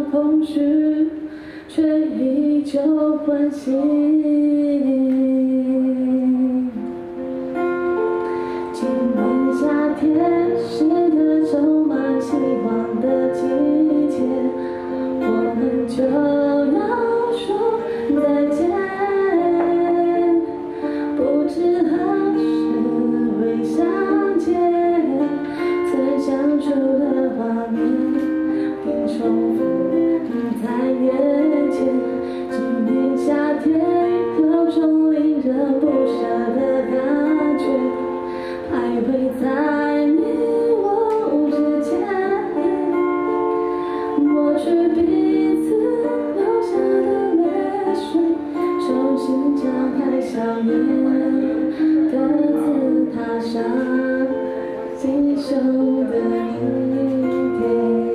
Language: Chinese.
空虚，却依旧关心。今年夏天是个充满希望的季节，我们就要说再见。不知何时会相见，曾相处的画面并重复在眼前。今年夏天有种令人不舍的感觉，徘徊在你我之间，抹去彼此留下的泪水，重新张开笑颜，各自踏上新生的一天。